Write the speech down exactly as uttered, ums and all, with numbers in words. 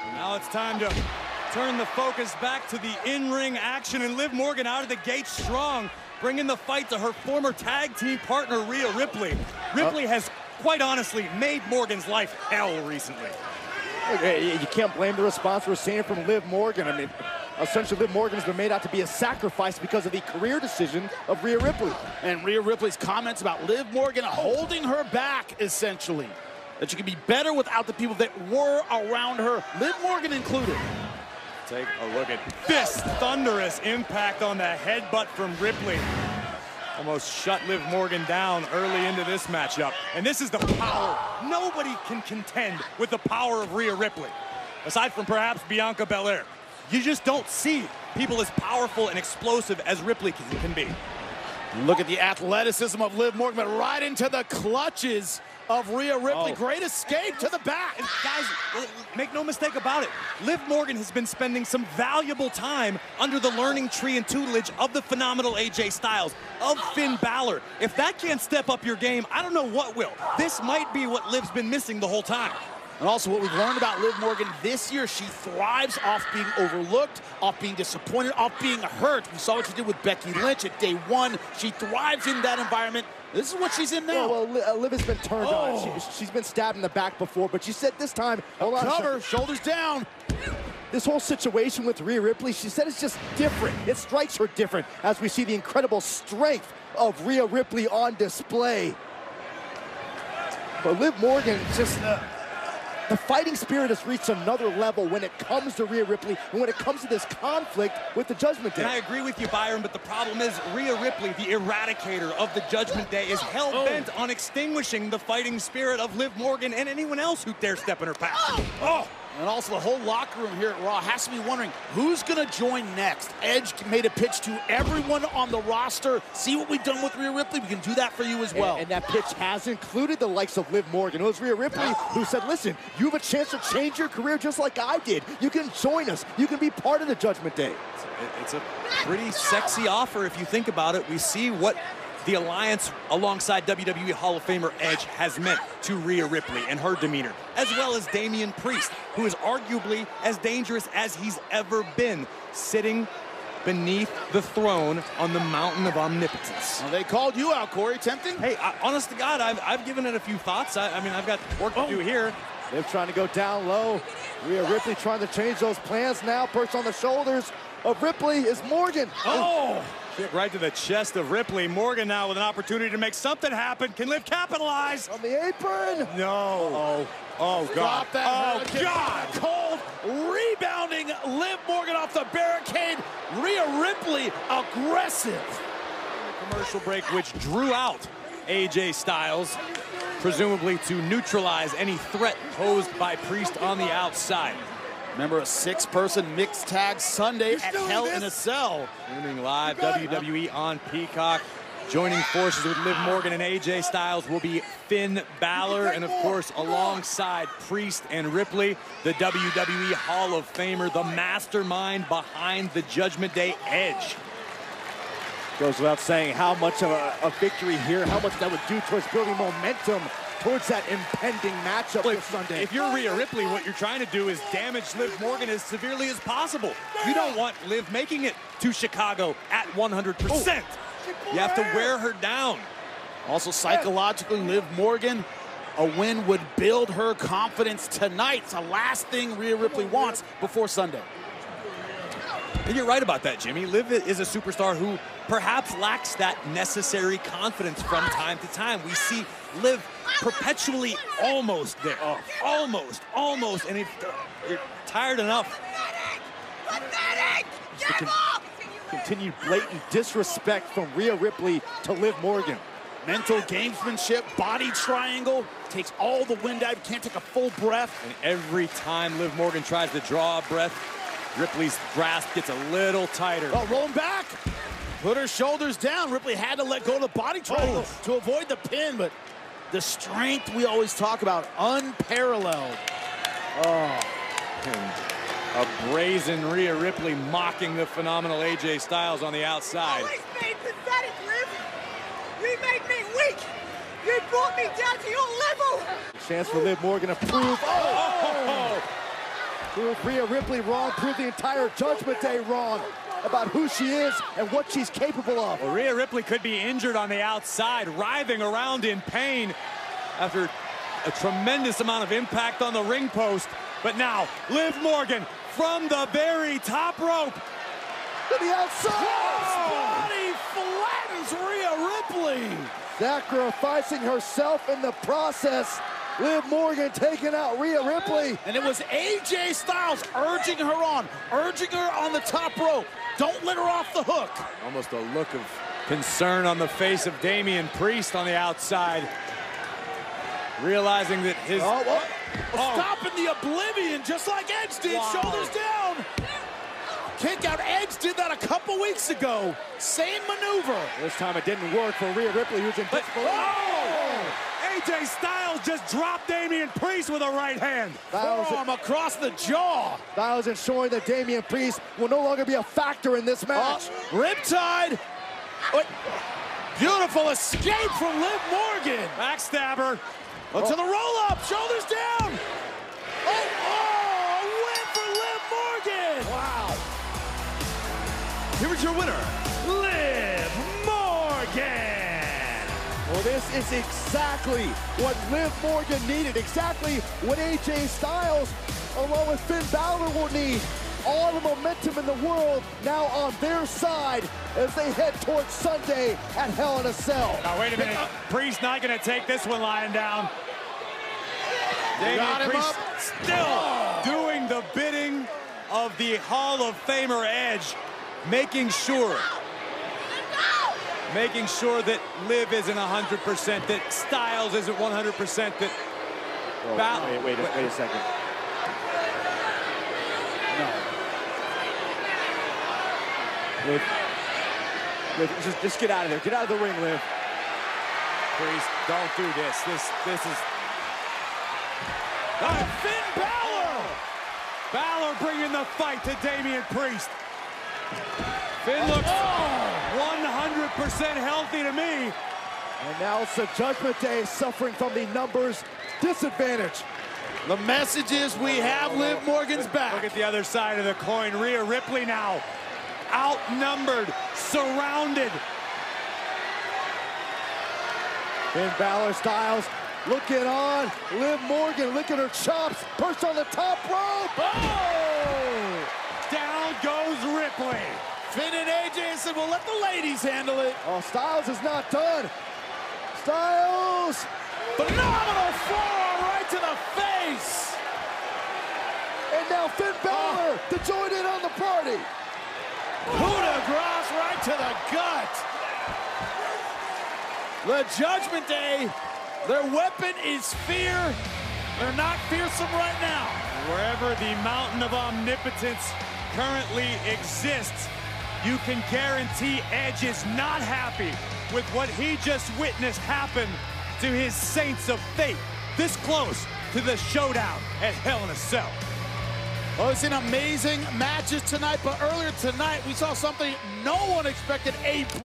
Now it's time to turn the focus back to the in-ring action, and Liv Morgan out of the gate strong, bringing the fight to her former tag team partner, Rhea Ripley. Ripley uh, has, quite honestly, made Morgan's life hell recently. You can't blame the response we're seeing from Liv Morgan. I mean, essentially, Liv Morgan has been made out to be a sacrifice because of the career decision of Rhea Ripley. And Rhea Ripley's comments about Liv Morgan holding her back, essentially. That she can be better without the people that were around her, Liv Morgan included. Take a look at this thunderous impact on the headbutt from Ripley. Almost shut Liv Morgan down early into this matchup. And this is the power. Nobody can contend with the power of Rhea Ripley, aside from perhaps Bianca Belair. You just don't see people as powerful and explosive as Ripley can, can be. Look at the athleticism of Liv Morgan, but right into the clutches of Rhea Ripley. Oh. Great escape to the back. And guys, make no mistake about it. Liv Morgan has been spending some valuable time under the learning tree and tutelage of the phenomenal A J Styles, of Finn Balor. If that can't step up your game, I don't know what will. This might be what Liv's been missing the whole time. And also what we've learned about Liv Morgan this year, she thrives off being overlooked, off being disappointed, off being hurt. We saw what she did with Becky Lynch at day one. She thrives in that environment. This is what she's in now. Well, well Liv has been turned oh. on. She, she's been stabbed in the back before, but she said this time, hold on. Cover, shoulders down. This whole situation with Rhea Ripley, she said it's just different. It strikes her different as we see the incredible strength of Rhea Ripley on display. But Liv Morgan just... Uh, The fighting spirit has reached another level when it comes to Rhea Ripley and when it comes to this conflict with the Judgment Day. And I agree with you, Byron, but the problem is Rhea Ripley, the eradicator of the Judgment Day, is hell-bent oh. on extinguishing the fighting spirit of Liv Morgan and anyone else who dare step in her path. Oh. oh. And also the whole locker room here at Raw has to be wondering who's going to join next. Edge made a pitch to everyone on the roster. See what we've done with Rhea Ripley? We can do that for you as well. And, and that pitch has included the likes of Liv Morgan. It was Rhea Ripley who said, listen, you have a chance to change your career just like I did. You can join us. You can be part of the Judgment Day. It's a pretty sexy offer if you think about it. We see what the alliance alongside W W E Hall of Famer Edge has meant to Rhea Ripley and her demeanor, as well as Damian Priest, who is arguably as dangerous as he's ever been, sitting beneath the throne on the mountain of omnipotence. Well, they called you out, Corey. Tempting? Hey, I, honest to God, I've, I've given it a few thoughts. I, I mean, I've got work to oh. do here. Liv trying to go down low. Rhea Ripley trying to change those plans now. Perched on the shoulders of Ripley is Morgan. Oh! Kick right to the chest of Ripley. Morgan now with an opportunity to make something happen. Can Liv capitalize? On the apron. No. Oh, oh God. That oh, God. Cold rebounding Liv Morgan off the barricade. Rhea Ripley aggressive. Commercial break, which drew out A J Styles, presumably to neutralize any threat posed by Priest on the outside. Remember, a six-person mixed tag Sunday at Hell this? in a Cell. Streaming live W W E on Peacock. Joining forces with Liv Morgan and A J Styles will be Finn Balor, and of course, alongside Priest and Ripley, the W W E Hall of Famer, the mastermind behind the Judgment Day, Edge. Goes without saying how much of a, a victory here, how much that would do towards building momentum towards that impending matchup well, this Sunday. If you're Rhea Ripley, what you're trying to do is damage Liv Morgan as severely as possible. You don't want Liv making it to Chicago at one hundred percent. Oh. You have to wear her down. Also, psychologically, Liv Morgan, a win would build her confidence tonight. It's the last thing Rhea Ripley wants before Sunday. And you're right about that, Jimmy. Liv is a superstar who perhaps lacks that necessary confidence from time to time. We see Liv perpetually almost there. Oh, almost, almost. And if you're tired enough. Pathetic! Pathetic! Continued blatant disrespect from Rhea Ripley to Liv Morgan. Mental gamesmanship, body triangle, takes all the wind out, can't take a full breath. And every time Liv Morgan tries to draw a breath, Ripley's grasp gets a little tighter. Oh, rolling back. Put her shoulders down. Ripley had to let go of the body triangle oh. to avoid the pin, but the strength we always talk about, unparalleled. Oh, and a brazen Rhea Ripley mocking the phenomenal A J Styles on the outside. Always made pathetic, Liv. You made me weak. You brought me down to your level. Chance for Liv Morgan to prove. Oh! Oh! Proved Rhea Ripley wrong, proved the entire Judgment Day wrong about who she is and what she's capable of. Well, Rhea Ripley could be injured on the outside, writhing around in pain after a tremendous amount of impact on the ring post. But now, Liv Morgan from the very top rope. To the outside! Body flattens Rhea Ripley. Sacrificing herself in the process. Liv Morgan taking out Rhea Ripley. And it was A J Styles urging her on, urging her on the top rope. Don't let her off the hook. Almost a look of concern on the face of Damian Priest on the outside. Realizing that his... Oh, oh. Oh. Stopping the oblivion just like Edge did, Wow. shoulders down. Kick out, Edge did that a couple weeks ago. Same maneuver. This time it didn't work for Rhea Ripley, who's in But, disbelief. oh! A J Styles just dropped Damian Priest with a right hand. Styles, Forearm across the jaw. Styles ensuring that Damian Priest will no longer be a factor in this match. Uh, Riptide. Oh, beautiful escape from Liv Morgan. Backstabber. Oh, to the roll-up, shoulders down. Oh, oh, a win for Liv Morgan. Wow. Here is your winner, Liv Morgan. Well, this is exactly what Liv Morgan needed, exactly what A J Styles, along with Finn Balor, will need. All the momentum in the world now on their side as they head towards Sunday at Hell in a Cell. Now, wait a minute. Priest not going to take this one lying down. Got Damian him Priest up. still doing the bidding of the Hall of Famer Edge, making sure, making sure that Liv isn't one hundred percent, that Styles isn't one hundred percent, that Oh, Bal- wait, wait, wait a second. No. Liv, Liv, just, just get out of there. Get out of the ring, Liv. Priest, don't do this. This, this is... Oh, Finn Balor. Balor bringing the fight to Damian Priest. Finn looks one hundred percent healthy to me. And now it's the Judgment Day suffering from the numbers disadvantage. The message is we have Liv Morgan's back. Look at the other side of the coin. Rhea Ripley now outnumbered, surrounded. Finn Balor, Styles looking on. Liv Morgan, look at her chops. Perched on the top rope. Oh! Down goes Ripley. Finn and A J said, well, let the ladies handle it. Oh, Styles is not done. Styles. Phenomenal forearm right to the face. And now Finn Balor to join in on the party. Coup de grace right to the gut. The Judgment Day, their weapon is fear. They're not fearsome right now. Wherever the mountain of omnipotence currently exists, you can guarantee Edge is not happy with what he just witnessed happen to his Saints of Fate. This close to the showdown at Hell in a Cell. Well, it's an amazing matches tonight, but earlier tonight we saw something no one expected. A